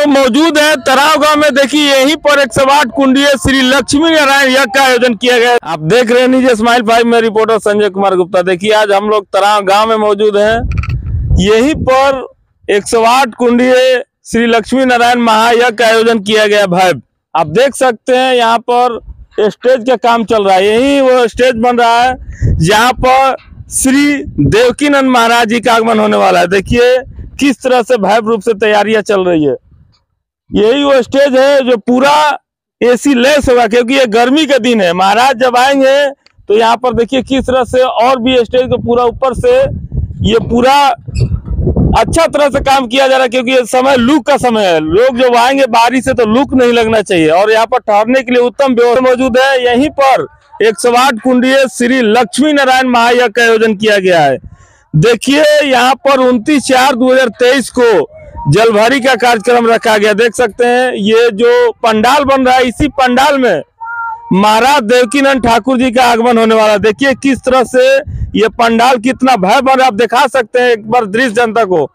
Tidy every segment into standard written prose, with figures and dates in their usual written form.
लोग मौजूद हैं तराव गांव में। देखिए यहीं पर 108 कुंडीय श्री लक्ष्मी नारायण यज्ञ का आयोजन किया गया। आप देख रहे हैं नीचे स्माइल 5 में रिपोर्टर संजय कुमार गुप्ता। देखिए आज हम लोग तराव गांव में मौजूद हैं। यहीं पर 108 कुंडीय श्री लक्ष्मी नारायण महायज्ञ का आयोजन किया गया भाई। आप देख सकते हैं यहाँ पर स्टेज का काम चल रहा है। यही वो स्टेज बन रहा है जहाँ पर श्री देवकीनंद महाराज जी का आगमन होने वाला है। देखिए किस तरह से भव्य रूप से तैयारियां चल रही है। यही वो स्टेज है जो पूरा एसी लेस होगा, क्योंकि ये गर्मी का दिन है। महाराज जब आएंगे तो यहाँ पर देखिए किस तरह से और भी स्टेज को पूरा ऊपर से ये पूरा अच्छा तरह से काम किया जा रहा है, क्योंकि ये समय लुक का समय है। लोग जब आएंगे बारिश से तो लुक नहीं लगना चाहिए। और यहाँ पर ठहरने के लिए उत्तम व्यवस्था मौजूद है। यहीं पर 108 कुंडीय श्री लक्ष्मी नारायण महायज्ञ का आयोजन किया गया है। देखिए यहाँ पर 29/4/2023 को जलभरी का कार्यक्रम रखा गया। देख सकते हैं ये जो पंडाल बन रहा है, इसी पंडाल में महाराज देवकीनंद ठाकुर जी का आगमन होने वाला है। देखिए किस तरह से ये पंडाल कितना भव्य बन रहा है। आप दिखा सकते हैं एक बार दृश्य जनता को।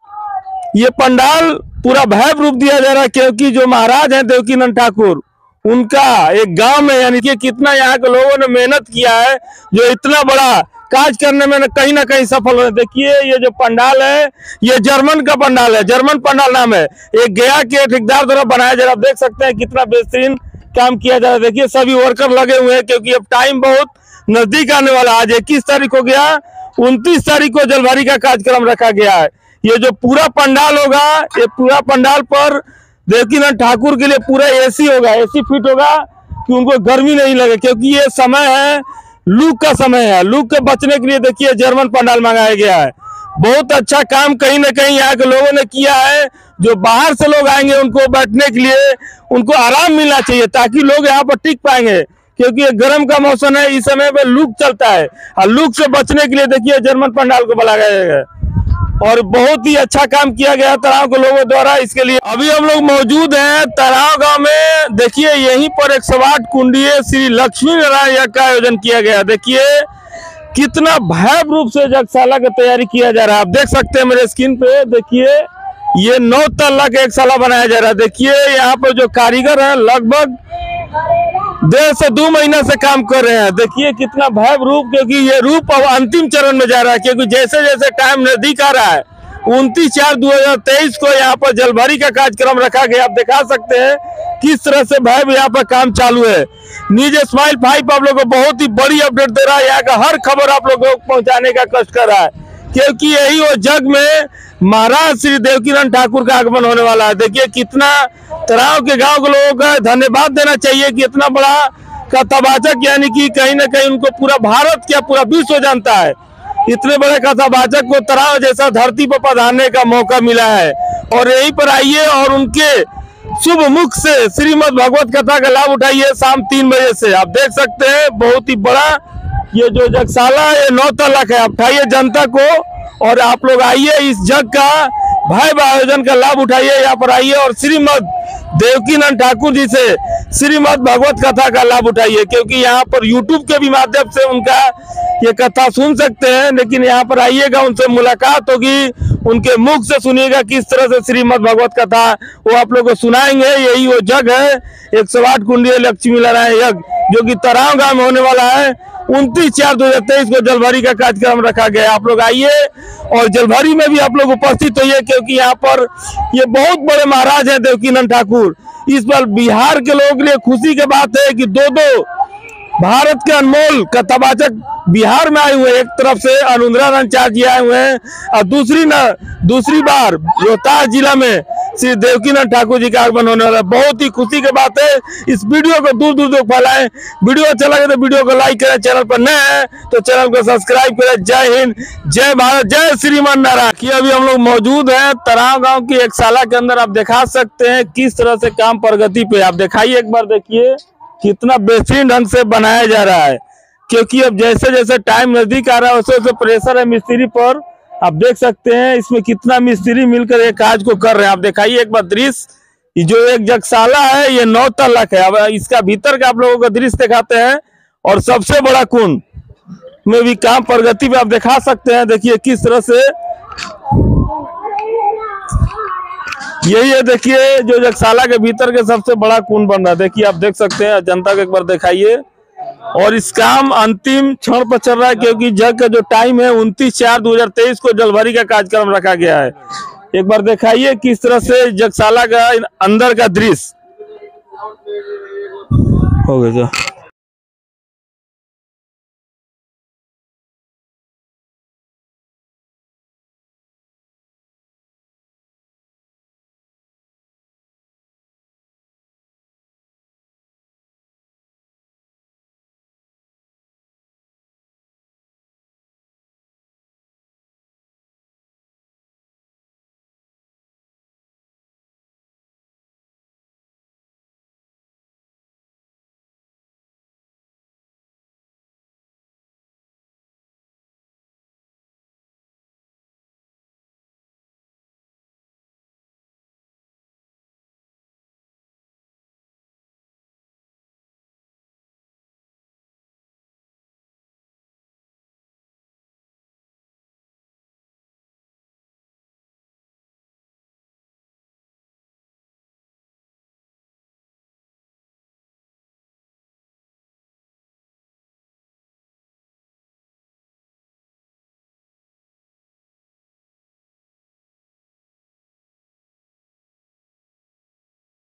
ये पंडाल पूरा भव्य रूप दिया जा रहा है, क्योंकि जो महाराज हैं देवकीनंद ठाकुर, उनका एक गांव में यानी कि कितना यहाँ के लोगों ने मेहनत किया है जो इतना बड़ा काज करने में कहीं ना कहीं सफल हो। देखिए ये जो पंडाल है ये जर्मन का पंडाल है, जर्मन पंडाल नाम है। एक गया के ठेकेदार द्वारा बनाया जा रहा है। आप देख सकते हैं कितना बेहतरीन काम किया जा रहा है। देखिए सभी वर्कर लगे हुए हैं, क्योंकि अब टाइम बहुत नजदीक आने वाला। आज 21 तारीख हो गया, 29 तारीख को जलभरी का कार्यक्रम रखा गया है। ये जो पूरा पंडाल होगा, ये पूरा पंडाल पर देवकीनंद ठाकुर के लिए पूरा एसी होगा, एसी फिट होगा कि उनको गर्मी नहीं लगे, क्योंकि ये समय है लूक का समय है। लूक के बचने के लिए देखिए जर्मन पंडाल मंगाया गया है। बहुत अच्छा काम कहीं ना कहीं यहाँ के लोगों ने किया है। जो बाहर से लोग आएंगे उनको बैठने के लिए उनको आराम मिलना चाहिए, ताकि लोग यहाँ पर टिक पाएंगे, क्योंकि ये गर्म का मौसम है। इस समय पे लूक चलता है और लूक से बचने के लिए देखिए जर्मन पंडाल को बुलाया गया है। और बहुत ही अच्छा काम किया गया तराव के लोगों द्वारा। इसके लिए अभी हम लोग मौजूद हैं तराव गांव में। देखिए यहीं पर 108 कुंडीय श्री लक्ष्मी नारायण यज्ञ का आयोजन किया गया। देखिए कितना भव्य रूप से यज्ञशाला की तैयारी किया जा रहा है। आप देख सकते हैं मेरे स्क्रीन पे। देखिए ये 9 तल्ला का यज्ञशाला बनाया जा रहा है। देखिए यहाँ पर जो कारीगर है लगभग 1.5 से 2 महीना से काम कर रहे हैं। देखिए कितना भव्य रूप, क्योंकि ये रूप अब अंतिम चरण में जा रहा है, क्योंकि जैसे जैसे टाइम नजदीक आ रहा है। 29/4/2023 को यहाँ पर जलभरी का कार्यक्रम रखा गया। आप दिखा सकते हैं किस तरह से भव्य यहाँ पर काम चालू है। नीचे स्माइल 5 आप लोगों को बहुत ही बड़ी अपडेट दे रहा है। यहाँ का हर खबर आप लोगों को पहुंचाने का कष्ट कर रहा है, क्योंकि यही वो जग में महाराज श्री देवकीनंद ठाकुर का आगमन होने वाला है। देखिए कितना तराव के गांव के लोगों का धन्यवाद देना चाहिए कि इतना बड़ा कथावाचक, यानी कि कहीं ना कहीं उनको पूरा भारत क्या पूरा विश्व जानता है। इतने बड़े कथावाचक को तराव जैसा धरती पर पधारने का मौका मिला है। और यहीं पर आइए और उनके शुभ मुख से श्रीमद् भगवत कथा का लाभ उठाइए शाम 3 बजे से। आप देख सकते हैं बहुत ही बड़ा ये जो यज्ञशाला है, ये 9 तल्ला है। आप उठाइए जनता को और आप लोग आइए इस जग का भव्य आयोजन का लाभ उठाइए। यहाँ पर आइए और श्रीमद् देवकीनंद ठाकुर जी से श्रीमद् भगवत कथा का लाभ उठाइए, क्योंकि यहाँ पर यूट्यूब के भी माध्यम से उनका ये कथा सुन सकते हैं। लेकिन यहाँ पर आइएगा, उनसे मुलाकात होगी, उनके मुख से सुनिएगा किस तरह से श्रीमद् भगवत कथा वो आप लोगों को सुनाएंगे। यही वो जग है 108 कुंडीय लक्ष्मी नारायण यज्ञ, जो कि तराव गांव में होने वाला है। 29/4/2023 को जलभरी का कार्यक्रम रखा गया। आप लोग आइए और जलभरी में भी आप लोग उपस्थित होइए, क्योंकि यहाँ पर ये बहुत बड़े महाराज हैं देवकीनंद ठाकुर। इस बार बिहार के लोगों के लिए खुशी की बात है कि 2 भारत के अनमोल कथावाचक बिहार में आए हुए। एक तरफ से अनुराधान चार्य जी आए हुए हैं और दूसरी बार रोहतास जिला में श्री देवकीनंद ठाकुर जी का आगमन होने वाला है। बहुत ही खुशी की बात है। इस वीडियो को दूर दूर तक फैलाएं। वीडियो अच्छा लगे तो वीडियो को लाइक करें, चैनल पर नए हैं तो चैनल को सब्सक्राइब करें। जय हिंद, जय भारत, जय श्रीमान नारायण। अभी हम लोग मौजूद हैं तराव गांव की यज्ञशाला के अंदर। आप दिखा सकते हैं किस तरह से काम प्रगति पे। आप दिखाइए एक बार, देखिए कितना बेहतरीन ढंग से बनाया जा रहा है, क्योंकि अब जैसे जैसे टाइम नजदीक आ रहा है वैसे वैसे प्रेशर है मिस्त्री पर। आप देख सकते हैं इसमें कितना मिस्त्री मिलकर एक काज को कर रहे हैं। आप दिखाइए एक बार दृश्य। जो एक यज्ञशाला है ये 9 तल्ला है। अब इसका भीतर का आप लोगों को दृश्य दिखाते हैं। और सबसे बड़ा कुंड में भी काम प्रगति पे आप दिखा सकते हैं। देखिए किस तरह से यही है, देखिए जो जगशाला के भीतर के सबसे बड़ा कुंड बन रहा है। देखिए आप देख सकते हैं, जनता को एक बार दिखाइए। और इस काम अंतिम क्षण पर चल रहा है, क्योंकि जग का जो टाइम है 29/4/2023 को जलभरी का कार्यक्रम रखा गया है। एक बार दिखाइए किस तरह से जगशाला का अंदर का दृश्य हो गया।